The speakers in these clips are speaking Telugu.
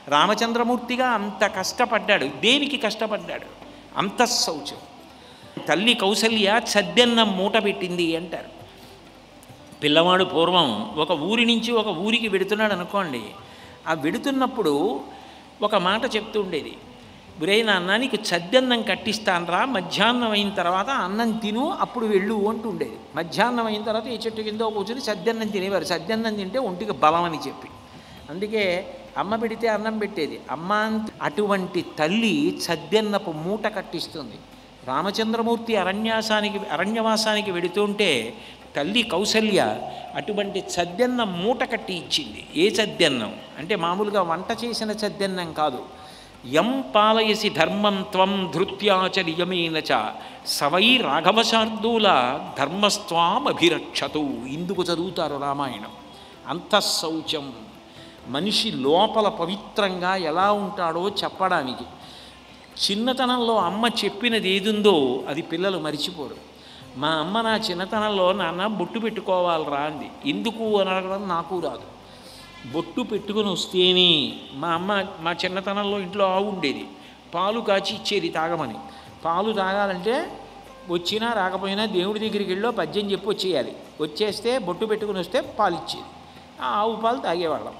రామచంద్రమూర్తిగా అంత కష్టపడ్డాడు. దేనికి కష్టపడ్డాడు? అంతఃశౌచం. తల్లి కౌసల్య చద్దెన్నం మూట పెట్టింది అంటారు. పిల్లవాడు పూర్వం ఒక ఊరి నుంచి ఒక ఊరికి వెడుతున్నాడు అనుకోండి, ఆ వెడుతున్నప్పుడు ఒక మాట చెప్తూ ఉండేది, ఒరేయ్ నాన్న నీకు చద్దన్నం కట్టిస్తానరా, మధ్యాహ్నం అయిన తర్వాత అన్నం తిను అప్పుడు వెళ్ళు అంటూ ఉండేది. మధ్యాహ్నం అయిన తర్వాత ఈ చెట్టు కింద కూర్చొని చద్దన్నం తినేవారు. చద్దన్నం తింటే ఒంటికి బలం అని చెప్పి, అందుకే అమ్మ పెడితే అన్నం పెట్టేది. అమ్మ అటువంటి తల్లి చద్దన్నపు మూట కట్టిస్తుంది. రామచంద్రమూర్తి అరణ్యవాసానికి వెడుతుంటే తల్లి కౌసల్య అటువంటి చద్దన్నం మూట కట్టి ఇచ్చింది. ఏ చద్దన్నం అంటే మామూలుగా వంట చేసిన చద్దన్నం కాదు. యం పాలయసి ధర్మం త్వం ధృత్యాచ నియమేన చ సవై రాఘవశార్దూల ధర్మస్త్వామభిరక్షతు. ఇందుకు చదువుతారు రామాయణం. అంతఃశౌచం, మనిషి లోపల పవిత్రంగా ఎలా ఉంటాడో చెప్పడానికి. చిన్నతనంలో అమ్మ చెప్పినది ఏదుందో అది పిల్లలు మరిచిపోరు. మా అమ్మ నా చిన్నతనంలో నాన్న బొట్టు పెట్టుకోవాలరా అంది. ఎందుకు అని అడగడం నాకు రాదు. బొట్టు పెట్టుకుని వస్తేనే మా అమ్మ, మా చిన్నతనంలో ఇంట్లో ఆవు ఉండేది, పాలు కాచి ఇచ్చేది తాగమని. పాలు తాగాలంటే వచ్చినా రాకపోయినా దేవుడి దగ్గరికి వెళ్ళో పద్యం చెప్పి వచ్చేయాలి. వచ్చేస్తే బొట్టు పెట్టుకుని వస్తే పాలు ఇచ్చేది. ఆ ఆవు పాలు తాగేవాళ్ళం.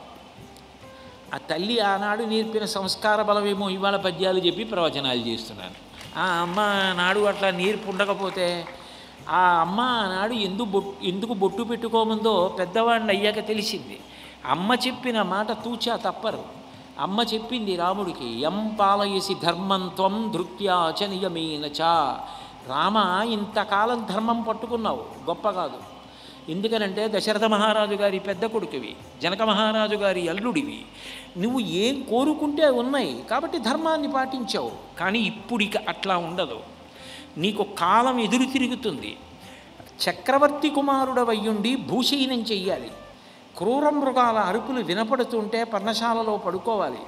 ఆ తల్లి ఆనాడు నేర్పిన సంస్కార బలమేమో ఇవాళ పద్యాలు చెప్పి ప్రవచనాలు చేస్తున్నాను. ఆ అమ్మ నాడు అట్లా నేర్పు ఉండకపోతే, ఆ అమ్మ నాడు ఎందుకు బొట్టు పెట్టుకోముందో పెద్దవాడిని అయ్యాక తెలిసింది. అమ్మ చెప్పిన మాట తూచా తప్పరు. అమ్మ చెప్పింది రాముడికి, యం పాలయసి ధర్మం త్వం ధృత్యాచ నియమేన చ. రామ ఇంతకాలం ధర్మం పట్టుకున్నావు, గొప్ప కాదు. ఎందుకనంటే దశరథ మహారాజు గారి పెద్ద కొడుకువి, జనక మహారాజు గారి అల్లుడివి. నువ్వు ఏం కోరుకుంటే ఉన్నాయి కాబట్టి ధర్మాన్ని పాటించావు. కానీ ఇప్పుడు ఇక అట్లా ఉండదు. నీకు కాలం ఎదురు తిరుగుతుంది. చక్రవర్తి కుమారుడవయ్యుండి భూషయనం చెయ్యాలి. క్రూర మృగాల అరుపులు వినపడుతుంటే పర్ణశాలలో పడుకోవాలి.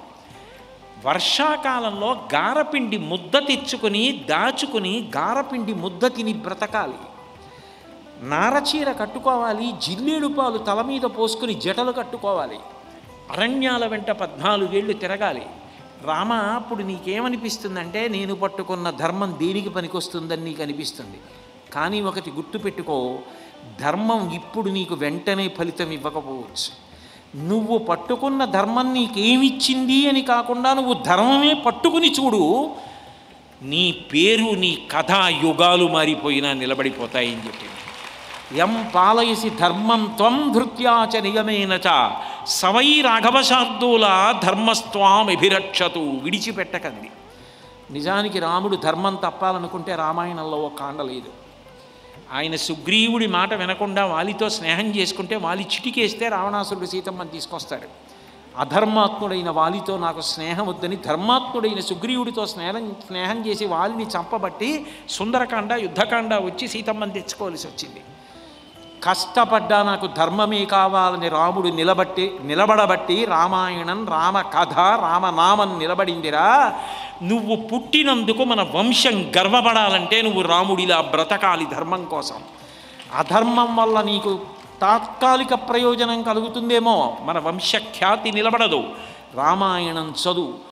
వర్షాకాలంలో గారపిండి ముద్ద తెచ్చుకొని దాచుకుని గారపిండి ముద్ద తిని బ్రతకాలి. నారచీర కట్టుకోవాలి, జిల్లేడు పాలు తల మీద పోసుకుని జటలు కట్టుకోవాలి. అరణ్యాల వెంట 14 ఏళ్ళు తిరగాలి. రామ అప్పుడు నీకేమనిపిస్తుందంటే నేను పట్టుకున్న ధర్మం దేనికి పనికొస్తుందని నీకు అనిపిస్తుంది. కానీ ఒకటి గుర్తుపెట్టుకో, ధర్మం ఇప్పుడు నీకు వెంటనే ఫలితం ఇవ్వకపోవచ్చు. నువ్వు పట్టుకున్న ధర్మం నీకేమిచ్చింది అని కాకుండా నువ్వు ధర్మమే పట్టుకుని చూడు, నీ పేరు నీ కథ యుగాలు మారిపోయినా నిలబడిపోతాయని చెప్పింది. యం పాలయసి ధర్మం త్వం ధృత్యాచ నియమేన చ సవై రాఘవశార్దూల ధర్మస్త్వామభిరక్షతు. విడిచిపెట్టకండి. నిజానికి రాముడు ధర్మం తప్పాలనుకుంటే రామాయణంలో ఒక కాండ లేదు. ఆయన సుగ్రీవుడి మాట వినకుండా వాలితో స్నేహం చేసుకుంటే వాలి చిటికేస్తే రావణాసురుడు సీతమ్మని తీసుకొస్తాడు. అధర్మాత్ముడైన వాలితో నాకు స్నేహం వద్దని ధర్మాత్ముడైన సుగ్రీవుడితో స్నేహం చేసి వాలిని చంపబట్టి సుందరకాండ యుద్ధకాండ వచ్చి సీతమ్మని తెచ్చుకోవాల్సి వచ్చింది. కష్టపడ్డా నాకు ధర్మమే కావాలని రాముడు నిలబడబట్టి రామాయణం రామ కథ రామనామం నిలబడిందిరా. నువ్వు పుట్టినందుకు మన వంశం గర్వపడాలంటే నువ్వు రాముడిలా బ్రతకాలి ధర్మం కోసం. అధర్మం వల్ల నీకు తాత్కాలిక ప్రయోజనం కలుగుతుందేమో, మన వంశఖ్యాతి నిలబడదు. రామాయణం చదువు.